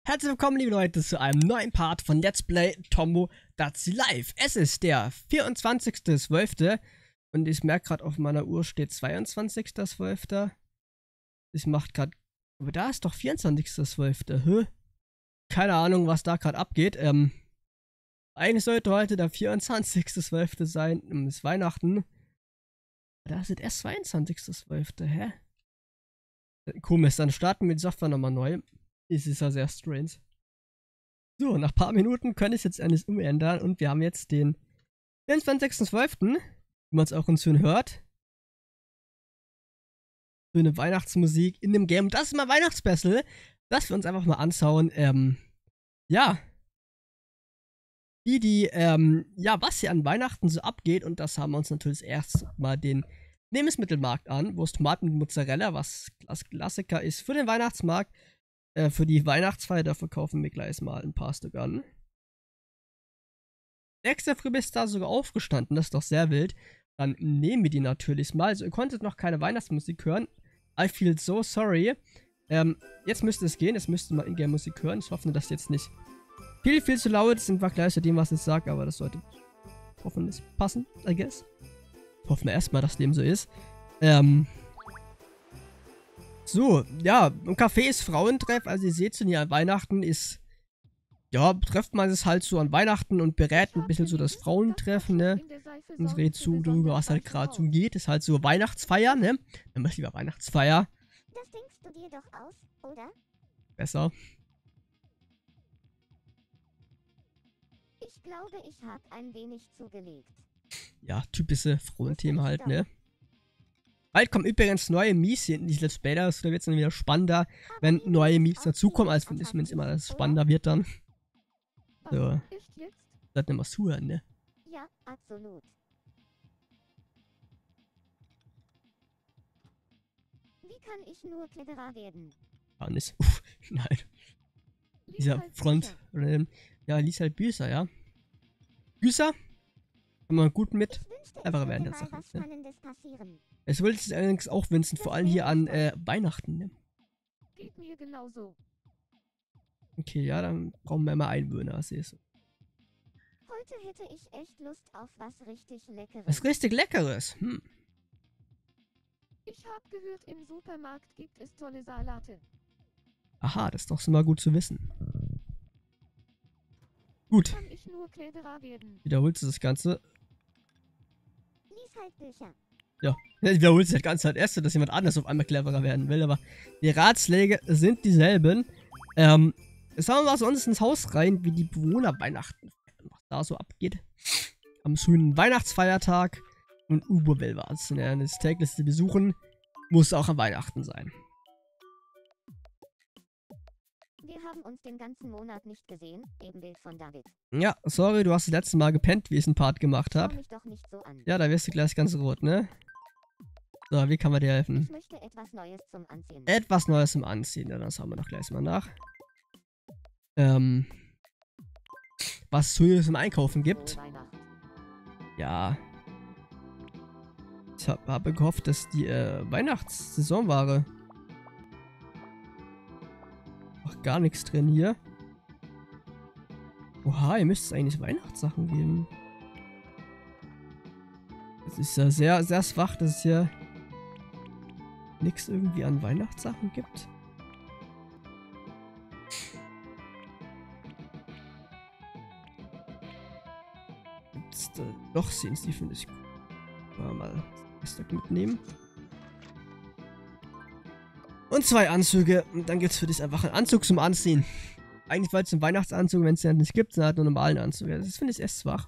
Herzlich willkommen, liebe Leute, zu einem neuen Part von Let's Play Tomodachi Live. Es ist der 24.12. und ich merke gerade, auf meiner Uhr steht 22.12. Ich mache gerade... Aber da ist doch 24.12. Keine Ahnung, was da gerade abgeht. Eigentlich sollte heute der 24.12. sein, ist Weihnachten. Da ist es erst 22.12. Hä? Komisch, dann starten wir die Software nochmal neu. Es ist ja sehr strange. So, nach ein paar Minuten könnte ich jetzt alles umändern und wir haben jetzt den 24.12., wie man es auch uns schön hört. Schöne Weihnachtsmusik in dem Game. Das ist mal Weihnachtsspecial, das wir uns einfach mal anschauen. Ja. Was hier an Weihnachten so abgeht, und das haben wir uns natürlich erst mal den Lebensmittelmarkt an, Wurst, Tomaten und Mozzarella, was Klassiker ist für den Weihnachtsmarkt. Für die Weihnachtsfeier, da verkaufen wir gleich mal ein paar Stück an. Nächster Früh bist da sogar aufgestanden, das ist doch sehr wild. Dann nehmen wir die natürlich mal. Also ihr konntet noch keine Weihnachtsmusik hören. I feel so sorry. Jetzt müsste es gehen, jetzt müsste mal Ingame-Musik hören. Ich hoffe, dass jetzt nicht viel zu laut ist im Vergleich zu dem, was ich sage, aber das sollte hoffentlich passen, I guess. Hoffen wir erstmal, dass dem so ist. So, ja, im Café ist Frauentreff, also ihr seht schon, hier an Weihnachten ist, ja, trifft man es halt so an Weihnachten und berät ein bisschen so das Frauentreffen, ne, und redet so darüber, was halt gerade so geht, ist halt so Weihnachtsfeier, ne, dann mach ich lieber Weihnachtsfeier. Das denkst du dir doch aus, oder? Besser. Ich glaube, ich habe ein wenig zugelegt. Ja, typische Frauenthemen halt, ne. Bald kommen übrigens neue Mies hier in die Let's Play, da wird es dann wieder spannender, wenn neue Mies dazukommen, als wenn es immer das spannender wird dann. So. Das nicht mal zuhören, ne? Ja, absolut. Wie kann ich nur cleverer werden? Ah, nicht. Nein. Dieser Front. Ja, lies halt Bücher, ja. Bücher? Kann man gut mit. Einfacher werden jetzt Sachen. Ne? Es wollte sich allerdings auch wünschen, vor allem hier an Weihnachten, ne? Geht mir genauso. Okay, ja, dann brauchen wir mal Einwohner, siehst du. Heute hätte ich echt Lust auf was richtig Leckeres. Was richtig Leckeres? Ich habe gehört, im Supermarkt gibt es tolle Salate. Aha, das ist doch schon mal gut zu wissen. Gut. Kann ich nur cleverer werden? Wiederholst du das Ganze? Lies halt Bücher. Ja, wiederholst du das Ganze halt erst, dass jemand anders auf einmal cleverer werden will, aber die Ratschläge sind dieselben. Jetzt haben wir mal so uns ins Haus rein, wie die Bewohner Weihnachten feiern, was da so abgeht. Am schönen Weihnachtsfeiertag und Uberwell war es. Das tägliche Besuchen muss auch an Weihnachten sein. Wir haben uns den ganzen Monat nicht gesehen. Ebenbild von David. Ja, sorry, du hast das letzte Mal gepennt, wie ich einen Part gemacht habe. Schau mich doch nicht so an. Ja, da wirst du gleich ganz rot, ne? So, wie kann man dir helfen? Ich möchte etwas Neues zum Anziehen. Etwas Neues zum Anziehen, ja, das haben wir doch gleich mal nach. Was es Schönes zum Einkaufen gibt. Ja. Ich habe gehofft, dass die Weihnachtssaisonware. Ach, gar nichts drin hier. Oha, ihr müsst es eigentlich Weihnachtssachen geben. Es ist ja sehr, sehr schwach, dass es hier nichts irgendwie an Weihnachtssachen gibt. Doch, sehen sie, finde ich gut. Mal das mitnehmen. Und 2 Anzüge. Und dann gibt es für dich einfach einen Anzug zum Anziehen. Eigentlich wollte es einen Weihnachtsanzug, wenn es den nicht gibt, dann halt nur einen normalen Anzug. Das finde ich echt schwach.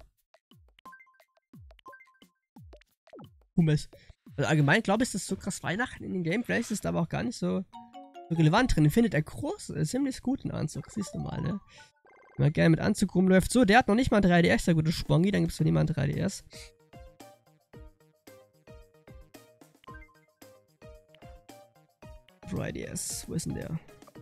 Also allgemein glaube ich, das ist so krass Weihnachten in dem Game. Vielleicht ist es aber auch gar nicht so relevant drin. Ich finde der groß, ziemlich guten Anzug. Siehst du mal, ne? Wenn man gerne mit Anzug rumläuft. So, der hat noch nicht mal ein 3DS, der gute Spongi. Dann gibt es für niemanden 3DS. wo ist denn der?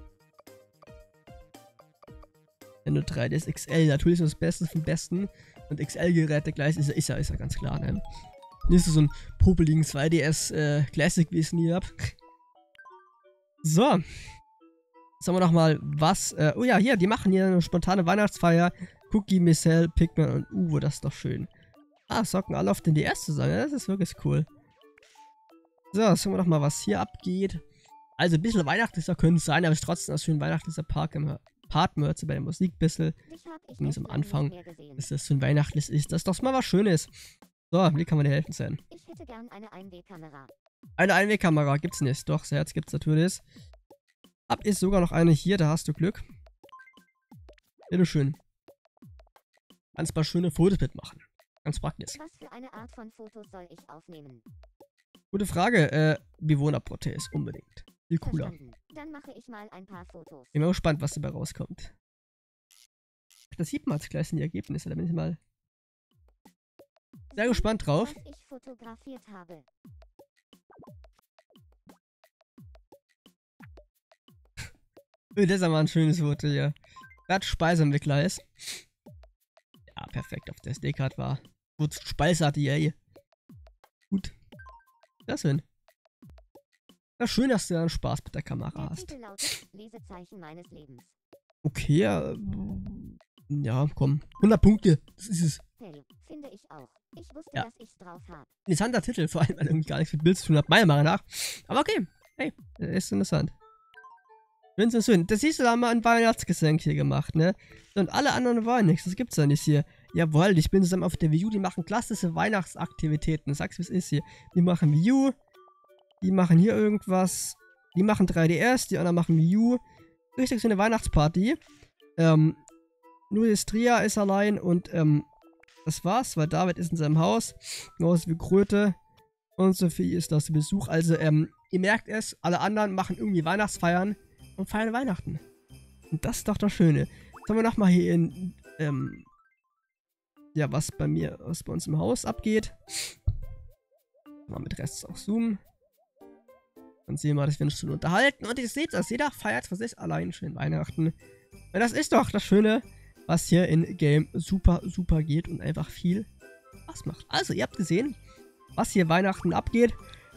Ja, nur 3DS XL, natürlich ist das Beste vom Besten. Und XL-Geräte gleich ist ja ganz klar, ne? Nicht so ein popeligen 2DS Classic, wie ich es nie hab. So. Sagen wir doch mal, was. Oh ja, hier, die machen hier eine spontane Weihnachtsfeier. Cookie, Missel, Pikmin und Uwe, das ist doch schön. Ah, Socken alle auf den DS zusammen. Ja, das ist wirklich cool. So, sagen wir doch mal, was hier abgeht. Also ein bisschen weihnachtlicher können es sein, aber es ist trotzdem so ein weihnachtlicher Part-Mörze bei der Musik ein bisschen. Dich hab ich Zumindest echt am lange nicht Anfang, mehr gesehen. dass das so ein weihnachtlich ist. Das ist doch mal was Schönes. So, wie kann man dir helfen sein? Ich hätte gern eine Einwegkamera. Eine Einwegkamera gibt's nicht. Doch, Herz gibt's natürlich. Hab ist sogar noch eine hier, da hast du Glück. Bitteschön. Kannst paar schöne Fotos mitmachen. Ganz praktisch. Was für eine Art von Fotos soll ich aufnehmen? Gute Frage. Bewohnerprotest, unbedingt. Viel cooler. Verstanden. Dann mache ich mal ein paar Fotos. Bin mal gespannt, was dabei rauskommt. Das sieht man jetzt gleich in die Ergebnisse. Da bin ich mal sehr gespannt drauf. Was ich fotografiert habe. Das ist aber ein schönes Foto hier. Gerade Speiseentwickler ist. Ja, perfekt. Auf der SD-Card war. Gut, Speise hatte ey. Gut. Das hin. Ja, schön, dass du dann Spaß mit der Kamera Der hast. Titel lautet Lesezeichen meines Lebens. Okay, ja, komm. 100 Punkte. Das ist es. Hey, finde ich auch. Ich wusste, Ja. dass ich's drauf habe. Interessanter Titel, vor allem, weil irgendwie gar nichts mit Bild zu tun hat, meiner Meinung nach. Aber okay. Hey, ist interessant. Wenn es schön. Das siehst du, da haben wir ein Weihnachtsgeschenk hier gemacht, ne? Und alle anderen waren nichts. Das gibt's ja nicht hier. Jawohl, ich bin zusammen auf der Wii U. Die machen klassische Weihnachtsaktivitäten. Sag's, wie es ist hier. Die machen Wii U. Die machen hier irgendwas. Die machen 3DS. Die anderen machen Wii U. Richtig so eine Weihnachtsparty. Nur Istria ist allein und, das war's, weil David ist in seinem Haus. Genauso wie Kröte. Und Sophie ist da zu Besuch. Also, ihr merkt es, alle anderen machen irgendwie Weihnachtsfeiern und feiern Weihnachten. Und das ist doch das Schöne. Sollen wir nochmal hier in, ja, was bei uns im Haus abgeht. Mal mit Rest auch zoomen. Dann sehen wir, dass wir uns schon unterhalten. Und ihr seht das, jeder feiert für sich allein schön Weihnachten. Und das ist doch das Schöne, was hier in Game super, super geht und einfach viel Spaß macht. Also, ihr habt gesehen, was hier Weihnachten abgeht.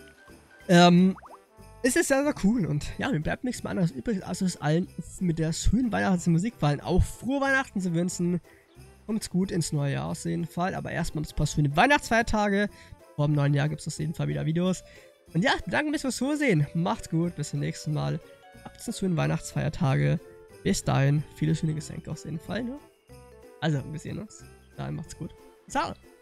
Es ist sehr, sehr cool. Und ja, mir bleibt nichts mehr anderes übrig, als es allen mit der schönen Weihnachtsmusik fallen. Auch frohe Weihnachten zu wünschen. Kommt's gut ins neue Jahr auf jeden Fall. Aber erstmal das paar schöne Weihnachtsfeiertage. Vor dem neuen Jahr gibt es auf jeden Fall wieder Videos. Und ja, danke fürs Zusehen. Macht's gut, bis zum nächsten Mal. Habt einen schönen Weihnachtsfeiertage. Bis dahin, viele schöne Geschenke auf jeden Fall. Ne? Also, wir sehen uns. Dahin macht's gut. Ciao.